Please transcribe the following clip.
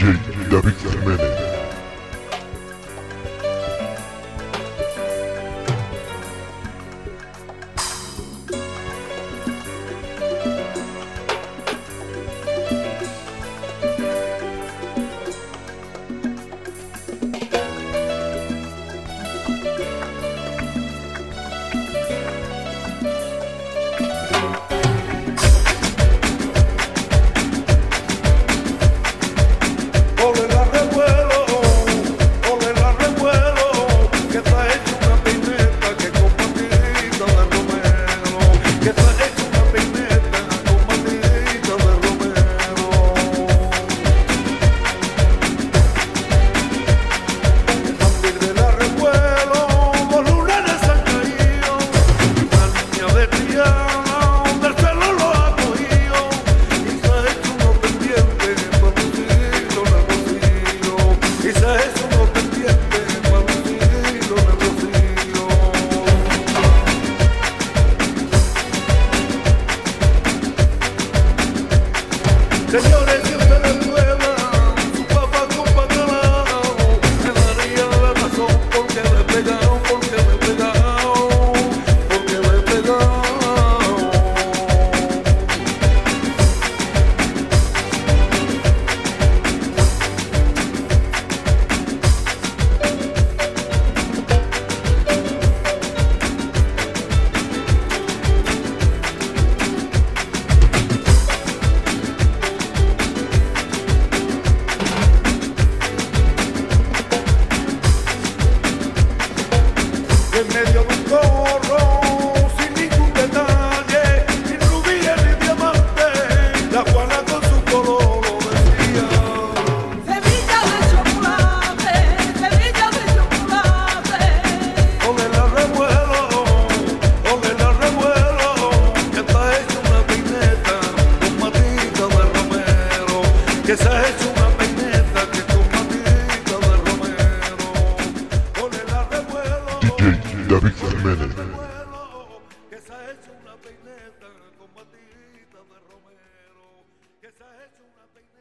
David Jiménez. Señores, si ustedes prueban su papa con bacalao, me darían la razón porque me he pegado, porque me he pegado, porque me he pegado. En medio de un corro, sin ningún detalle, ni rubíes ni diamantes, la Juana con su color decía: Semilla de chocolate, semilla de chocolate. con el arrebuelo, que está hecha una peineta con matita de romero, que se ha hecho una peineta que con matita de romero, con el arrebuelo. David Jiménez. Que se ha hecho una peineta con batita de romero, que se ha hecho una peineta.